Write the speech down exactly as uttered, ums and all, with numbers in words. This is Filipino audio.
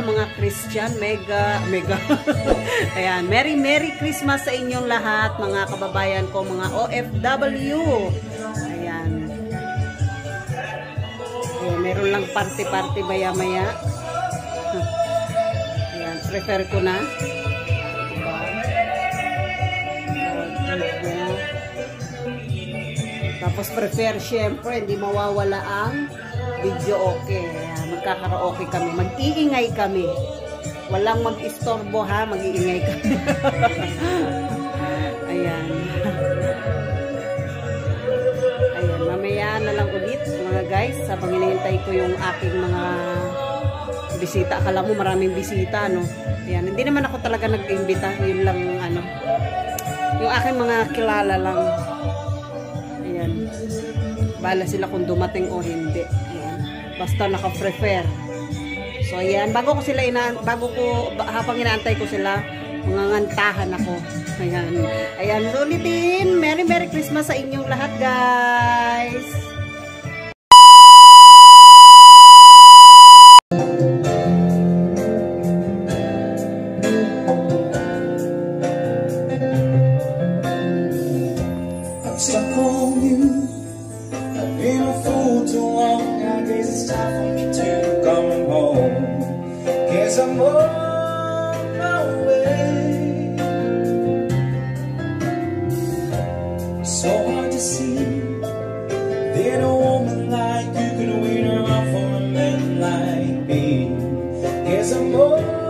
sa mga Christian, mega, mega. Ayan, Merry Merry Christmas sa inyong lahat, mga kababayan ko, mga O F W. Ayan. Ayan, meron lang party-party maya-maya. Ayan, prefer ko na. Tapos prefer, syempre, hindi mawawala ang video okay. Ayan, magkakaraoke kami. Mag-iingay kami. Walang mag-istorbo ha, mag-iingay kami. Ayan. Ayan, mamaya na lang ulit mga guys. Habang hinihintay ko yung aking mga bisita. Akala mo maraming bisita, no? Ayan, hindi naman ako talaga nag-imbita. Yun lang, ano, yung aking mga kilala lang. Ayan. Bahala sila kung dumating o hindi. Ayan. Basta naka-prefer. So, ayan. Bago ko sila ina bago ko, habang inaantay ko sila, mangangantahan ako. Ayan. Ayan. Ulitin. Merry Merry Christmas sa inyong lahat, guys. Stuck on you. I've been a fool too long. I guess it's time for me to come home. Guess I'm on my way. So hard to see that a woman like you could win her out for a man like me. Guess I'm on